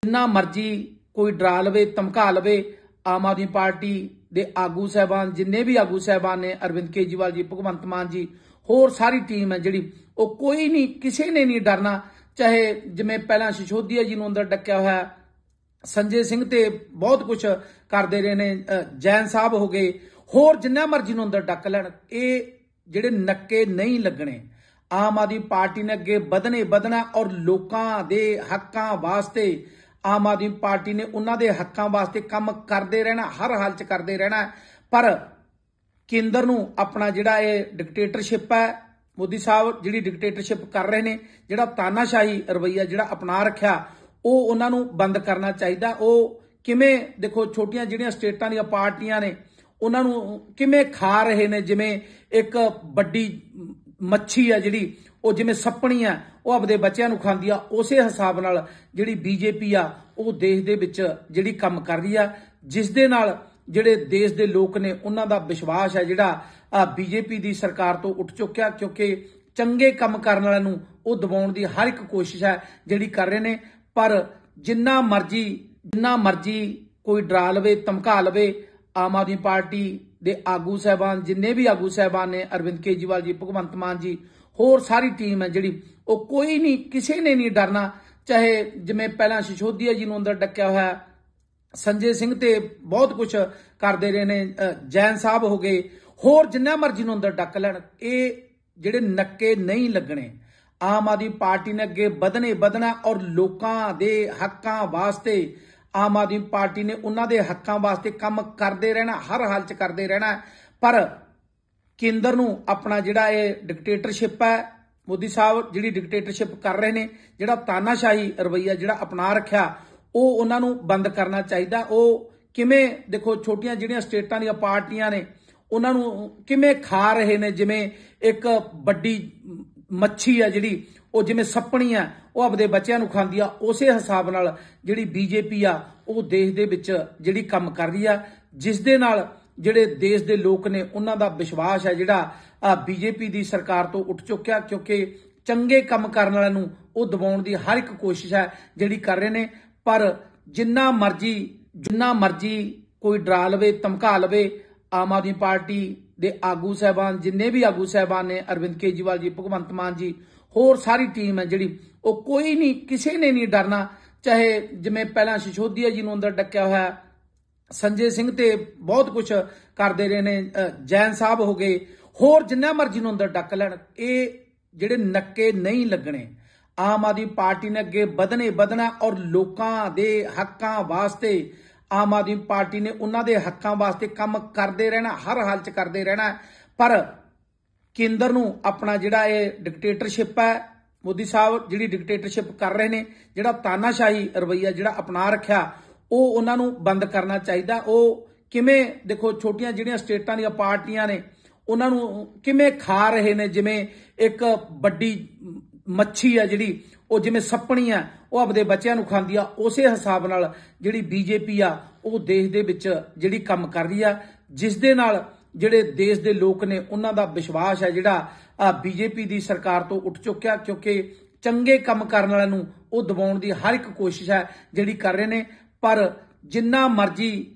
जिन्ना मर्जी कोई डरा लवे धमका लवे आम आदमी पार्टी दे आगू साहबान जिन्ने भी आगू साहबान ने अरविंद केजरीवाल जी भगवंत मान जी होर सारी टीम है जी कोई नहीं किसी ने नहीं डरना। चाहे जिमें पहला सिसोदिया जी अंदर डक्या हुआ संजय सिंह ते बहुत कुछ करते रहे ने जैन साहब हो गए होर जिन्ना मर्जी अंदर डक लैन ये जिहड़े नक्के नहीं लगने। आम आदमी पार्टी ने अगे बधना और लोगों के हकों वास्ते आम आदमी पार्टी ने उन्होंने हकों वास्ते काम करते रहना हर हाल च करते रहना। पर केंद्र नूं अपना जिहड़ा ये डिकटेटरशिप है मोदी साहब जिहड़ी डिकटेटरशिप कर रहे हैं जिहड़ा तानाशाही रवैया जिहड़ा अपना रखा वो उन्होंने बंद करना चाहिए। वो किवें देखो छोटियां जिहड़ियां स्टेटां दी पार्टियां ने उन्होंने किवें खा रहे ने जिवें एक बड़ी मच्छी है जिहड़ी वो जिवें सपनी है वो अपने बच्चों को खाती है उस हिसाब नाल जिहड़ी बीजेपी आ वो देश दे विच जिहड़ी काम कर रही है जिस दे नाल जिहड़े देश दे लोग ने उन्हां दा विश्वास है जिहड़ा बीजेपी दी सरकार तो उठ चुक्या क्योंकि चंगे काम करन वालिआं नूं वो दबाउण दी हर एक कोशिश है जिहड़ी कर रहे ने। पर जिन्ना मर्जी कोई डरा लवे धमका लवे आम आदमी पार्टी दे आगू साहबान जिन्ने भी आगू साहबान ने अरविंद केजरीवाल जी भगवंत मान जी होर सारी टीम है जी कोई नहीं किसी ने नहीं डरना। चाहे जिमें पहला सिसोदिया जी अंदर डक्या हुआ संजय सिंह ते बहुत कुछ करते रहे ने जैन साहब हो गए होर जिन्ना मर्जी अंदर डक लैन ये जिहड़े नक्के नहीं लगने। आम आदमी पार्टी ने अगे बधना और लोगों के हकों वास्ते आम आदमी पार्टी ने उन्होंने हकों वास्ते काम करते रहना हर हाल च करते रहना। पर केंद्र नूं अपना जिहड़ा ये डिकटेटरशिप है मोदी साहब जिहड़ी डिकटेटरशिप कर रहे हैं जिहड़ा तानाशाही रवैया जिहड़ा अपना रखा वो उन्होंने बंद करना चाहिए। वो किवें देखो छोटियां जिहड़ियां स्टेटां दी पार्टियां ने उन्होंने किवें खा रहे ने जिवें एक बड़ी मच्छी है जिहड़ी वो जिवें सपनी है वो अपने बच्चों को खाती है उस हिसाब नाल जिहड़ी बीजेपी आ वो देश दे विच जिहड़ी काम कर रही है जिस दे नाल जिहड़े देश दे लोग ने उन्हां दा विश्वास है जिहड़ा बीजेपी दी सरकार तो उठ चुक्या क्योंकि चंगे काम करन वालिआं नूं वो दबाउण दी हर एक कोशिश है जिहड़ी कर रहे ने। पर जिन्ना मर्जी कोई डरा लवे धमका लवे आम आदमी पार्टी दे आगू साहबान जिन्ने भी आगू साहबान ने अरविंद केजरीवाल जी भगवंत मान जी होर सारी टीम है जी कोई नहीं किसी ने नहीं डरना। चाहे जिमें पहला सिसोदिया जी अंदर डक्या हुआ संजय सिंह ते बहुत कुछ करते रहे ने जैन साहब हो गए होर जिन्ना मर्जी अंदर डक लैन ये जिहड़े नक्के नहीं लगने। आम आदमी पार्टी ने अगे बधना और लोगों के हकों वास्ते आम आदमी पार्टी ने उन्होंने हकों वास्ते काम करते रहना हर हाल च करते रहना। पर केंद्र नूं अपना जिहड़ा ये डिकटेटरशिप है मोदी साहब जिहड़ी डिकटेटरशिप कर रहे हैं जिहड़ा तानाशाही रवैया जिहड़ा अपना रखा वो उन्होंने बंद करना चाहिए। वो किवें देखो छोटियां जिहड़ियां स्टेटां दी पार्टियां ने उन्होंने किवें खा रहे ने जिवें एक बड़ी मच्छी है जिहड़ी वो जिवें सपनी है वो अपने बच्चों को खाती है उस हिसाब नाल जिहड़ी बीजेपी आ वो देश दे विच जिहड़ी काम कर रही है जिस दे नाल जिहड़े देश दे लोग ने उन्हां दा विश्वास है जिहड़ा बीजेपी दी सरकार तो उठ चुक्या क्योंकि चंगे काम करन वालिआं नूं वो दबाउण दी हर एक कोशिश है जिहड़ी कर रहे ने। पर जिन्ना मर्जी